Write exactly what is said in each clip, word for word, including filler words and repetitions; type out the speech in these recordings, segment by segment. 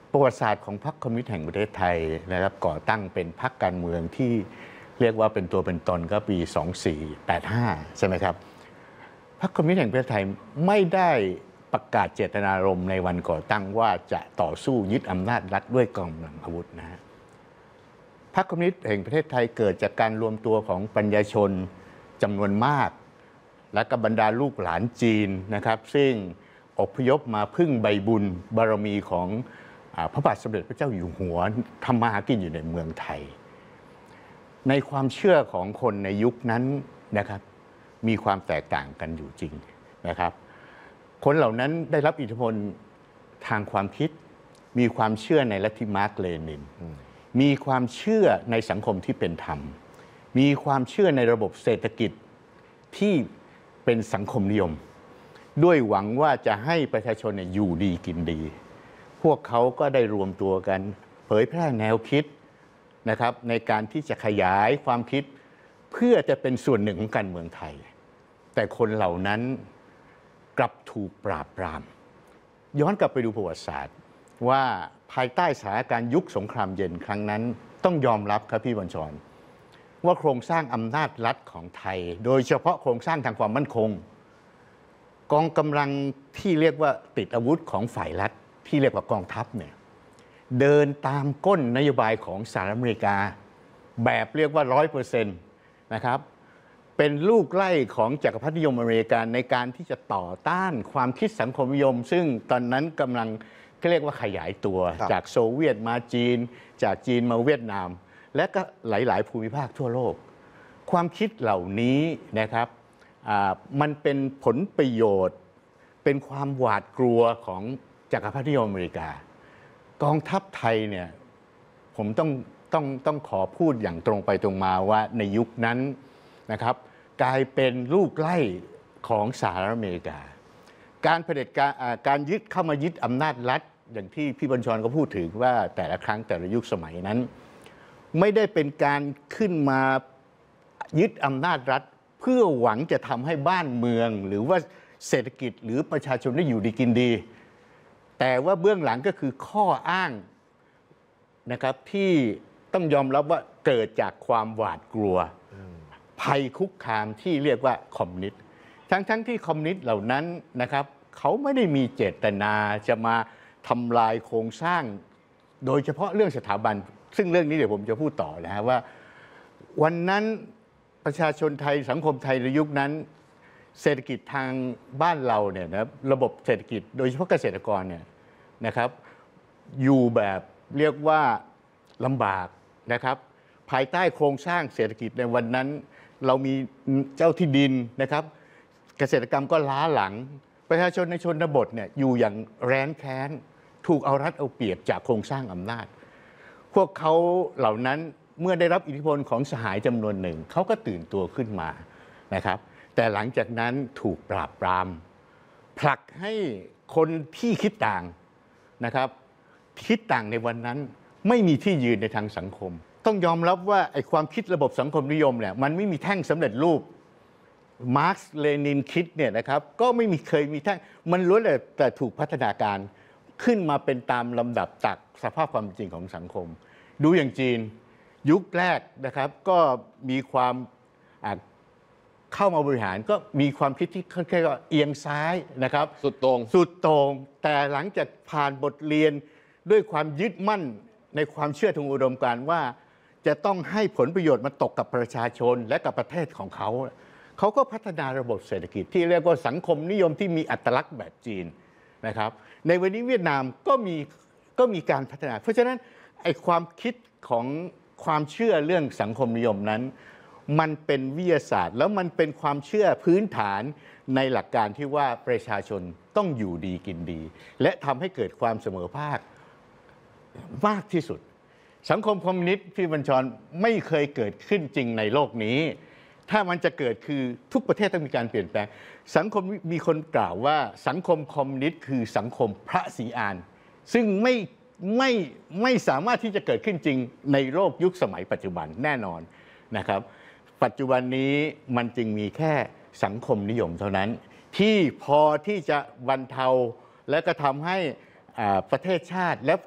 ประวัติศาสตร์ของพรรคคอมมิวนิสต์แห่งประเทศไทยนะครับก่อตั้งเป็นพรรคการเมืองที่เรียกว่าเป็นตัวเป็นตนก็ปีสองพันสี่ร้อยแปดสิบห้าใช่ไหมครับพรรคคอมมิวนิสต์แห่งประเทศไทยไม่ได้ประกาศเจตนารมณ์ในวันก่อตั้งว่าจะต่อสู้ยึดอำนาจรัฐด้วยกำลังอาวุธนะฮะพรรคคอมมิวนิสต์แห่งประเทศไทยเกิดจากการรวมตัวของปัญญาชนจำนวนมากและก็บรรดาลูกหลานจีนนะครับซึ่งอพยพมาพึ่งใบบุญบารมีของพระบาทสมเด็จพระเจ้าอยู่หัวทำมาหากินอยู่ในเมืองไทยในความเชื่อของคนในยุคนั้นนะครับมีความแตกต่างกันอยู่จริงนะครับคนเหล่านั้นได้รับอิทธิพลทางความคิดมีความเชื่อในลัทธิมาร์กเลนินมีความเชื่อในสังคมที่เป็นธรรมมีความเชื่อในระบบเศรษฐกิจที่เป็นสังคมนิยมด้วยหวังว่าจะให้ประชาชนอยู่ดีกินดีพวกเขาก็ได้รวมตัวกันเผยแพร่แนวคิดนะครับในการที่จะขยายความคิดเพื่อจะเป็นส่วนหนึ่งของการเมืองไทยแต่คนเหล่านั้นกลับถูกปราบปรามย้อนกลับไปดูประวัติศาสตร์ว่าภายใต้สถานการณ์ยุคสงครามเย็นครั้งนั้นต้องยอมรับครับพี่บัญชรว่าโครงสร้างอำนาจรัฐของไทยโดยเฉพาะโครงสร้างทางความมั่นคงกองกำลังที่เรียกว่าติดอาวุธของฝ่ายรัฐที่เรียกว่ากองทัพเนี่ยเดินตามก้นนโยบายของสหรัฐอเมริกาแบบเรียกว่าร้อยเปอร์เซ็นต์นะครับเป็นลูกไล่ของจักรพรรดินิยมอเมริกันในการที่จะต่อต้านความคิดสังคมนิยมซึ่งตอนนั้นกำลังเรียกว่าขยายตัวจากโซเวียตมาจีนจากจีนมาเวียดนามและก็หลายๆภูมิภาคทั่วโลกความคิดเหล่านี้นะครับมันเป็นผลประโยชน์เป็นความหวาดกลัวของจักรพรรดินิยมอเมริกากองทัพไทยเนี่ยผมต้องต้องต้องขอพูดอย่างตรงไปตรงมาว่าในยุคนั้นนะครับกลายเป็นลูกไล่ของสหรัฐอเมริกาการเผด็จการการยึดเข้ามายึดอำนาจรัฐอย่างที่พี่บัญชรก็พูดถึงว่าแต่ละครั้งแต่ละยุคสมัยนั้นไม่ได้เป็นการขึ้นมายึดอำนาจรัฐเพื่อหวังจะทำให้บ้านเมืองหรือว่าเศรษฐกิจหรือประชาชนได้อยู่ดีกินดีแต่ว่าเบื้องหลังก็คือข้ออ้างนะครับที่ต้องยอมรับว่าเกิดจากความหวาดกลัวภัยคุกคามที่เรียกว่าคอมมิวนิสต์ทั้งทั้งที่คอมมิวนิสต์เหล่านั้นนะครับเขาไม่ได้มีเจตนาจะมาทำลายโครงสร้างโดยเฉพาะเรื่องสถาบันซึ่งเรื่องนี้เดี๋ยวผมจะพูดต่อนะฮะว่าวันนั้นประชาชนไทยสังคมไทยในยุคนั้นเศรษฐกิจทางบ้านเราเนี่ยนะระบบเศรษฐกิจโดยเฉพาะเกษตรกรเนี่ยนะครับอยู่แบบเรียกว่าลำบากนะครับภายใต้โครงสร้างเศรษฐกิจในวันนั้นเรามีเจ้าที่ดินนะครับเกษตรกรรมก็ล้าหลังประชาชนในชนบทเนี่ยอยู่อย่างแร้นแค้นถูกเอารัดเอาเปรียบจากโครงสร้างอำนาจพวกเขาเหล่านั้นเมื่อได้รับอิทธิพลของสหายจำนวนหนึ่งเขาก็ตื่นตัวขึ้นมานะครับแต่หลังจากนั้นถูกปราบปรามผลักให้คนที่คิดต่างนะครับคิดต่างในวันนั้นไม่มีที่ยืนในทางสังคมต้องยอมรับว่าไอ้ความคิดระบบสังคมนิยมเนี่ยมันไม่มีแท่งสำเร็จรูปมาร์กซ์เลนินคิดเนี่ยนะครับก็ไม่มีเคยมีแท่งมันล้วนแต่แต่ถูกพัฒนาการขึ้นมาเป็นตามลำดับจากสภาพความจริงของสังคมดูอย่างจีนยุคแรกนะครับก็มีความเข้ามาบริหารก็มีความคิดที่ค่อนข้างเอียงซ้ายนะครับสุดโต่งสุดโต่งแต่หลังจากผ่านบทเรียนด้วยความยึดมั่นในความเชื่อทางอุดมการณ์ว่าจะต้องให้ผลประโยชน์มาตกกับประชาชนและกับประเทศของเขาเขาก็พัฒนาระบบเศรษฐกิจที่เรียกว่าสังคมนิยมที่มีอัตลักษณ์แบบจีนนะครับในวันนี้เวียดนามก็มีก็มีการพัฒนาเพราะฉะนั้นไอ้ความคิดของความเชื่อเรื่องสังคมนิยมนั้นมันเป็นวิทยาศาสตร์แล้วมันเป็นความเชื่อพื้นฐานในหลักการที่ว่าประชาชนต้องอยู่ดีกินดีและทำให้เกิดความเสมอภาคมากที่สุดสังคมคอมมิวนิสต์พี่บัญชรไม่เคยเกิดขึ้นจริงในโลกนี้ถ้ามันจะเกิดคือทุกประเทศต้องมีการเปลี่ยนแปลงสังคมมีคนกล่าวว่าสังคมคอมมิวนิสต์คือสังคมพระศรีอานซึ่งไม่ไม่ไม่สามารถที่จะเกิดขึ้นจริงในโลกยุคสมัยปัจจุบันแน่นอนนะครับปัจจุบันนี้มันจึงมีแค่สังคมนิยมเท่านั้นที่พอที่จะบรรเทาและก็ทำให้ประเทศชาติและ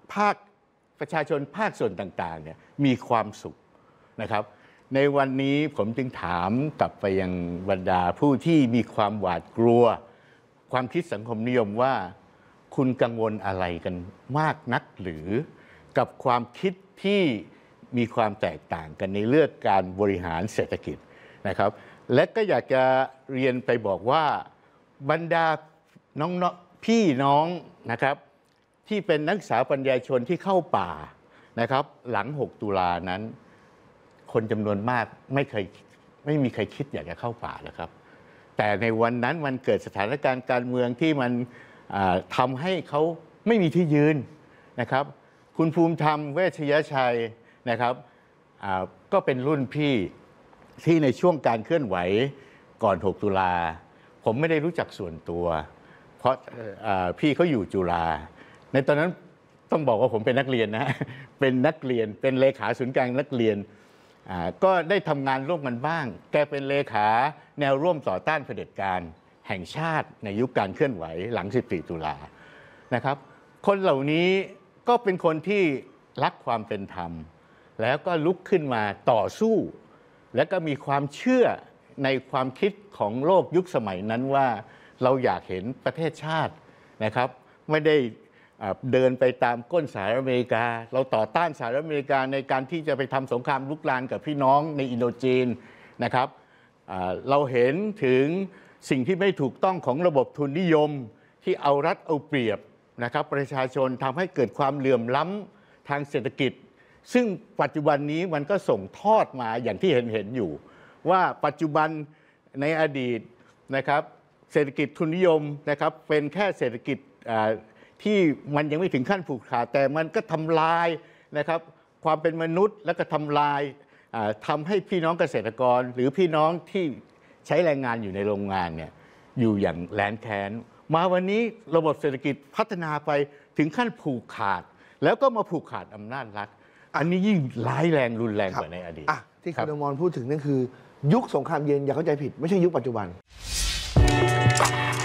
ภาคประชาชนภาคส่วนต่างๆเนี่ยมีความสุขนะครับในวันนี้ผมจึงถามกลับไปยังบรรดาผู้ที่มีความหวาดกลัวความคิดสังคมนิยมว่าคุณกังวลอะไรกันมากนักหรือกับความคิดที่มีความแตกต่างกันในเรื่องการบริหารเศรษฐกิจนะครับและก็อยากจะเรียนไปบอกว่าบรรดาน้องพี่น้องนะครับที่เป็นนักศึกษาปัญญาชนที่เข้าป่านะครับหลังหกตุลานั้นคนจำนวนมากไม่เคยไม่มีใครคิดอยากจะเข้าป่านะครับแต่ในวันนั้นมันเกิดสถานการณ์การเมืองที่มันทำให้เขาไม่มีที่ยืนนะครับคุณภูมิธรรมเวชยชัยนะครับก็เป็นรุ่นพี่ที่ในช่วงการเคลื่อนไหวก่อนหกตุลาผมไม่ได้รู้จักส่วนตัวเพราะพี่เขาอยู่จุฬาในตอนนั้นต้องบอกว่าผมเป็นนักเรียนนะเป็นนักเรียนเป็นเลขาศูนย์กลางนักเรียนก็ได้ทำงานร่วมกันบ้างแกเป็นเลขาแนวร่วมต่อต้านเผด็จการแห่งชาติในยุคการเคลื่อนไหวหลังสิบสี่ตุลานะครับคนเหล่านี้ก็เป็นคนที่รักความเป็นธรรมแล้วก็ลุกขึ้นมาต่อสู้และก็มีความเชื่อในความคิดของโลกยุคสมัยนั้นว่าเราอยากเห็นประเทศชาตินะครับไม่ได้เดินไปตามก้นสหรัฐอเมริกาเราต่อต้านสหรัฐอเมริกาในการที่จะไปทำสงครามลุกลานกับพี่น้องในอินโดจีนนะครับเราเห็นถึงสิ่งที่ไม่ถูกต้องของระบบทุนนิยมที่เอารัดเอาเปรียบนะครับประชาชนทำให้เกิดความเหลื่อมล้ำทางเศรษฐกิจซึ่งปัจจุบันนี้มันก็ส่งทอดมาอย่างที่เห็นเห็นอยู่ว่าปัจจุบันในอดีตนะครับเศรษฐกิจทุนนิยมนะครับเป็นแค่เศรษฐกิจที่มันยังไม่ถึงขั้นผูกขาดแต่มันก็ทำลายนะครับความเป็นมนุษย์และก็ทำลายทำให้พี่น้องเกษตรกรหรือพี่น้องที่ใช้แรงงานอยู่ในโรงงานเนี่ยอยู่อย่างแร้นแค้นมาวันนี้ระบบเศรษฐกิจพัฒนาไปถึงขั้นผูกขาดแล้วก็มาผูกขาดอำนาจรัฐอันนี้ยิ่งร้ายแรงรุนแรงกว่าในอดีตที่คุณอมรพูดถึงนั่นคือยุคสงครามเย็นอย่าเข้าใจผิดไม่ใช่ยุคปัจจุบัน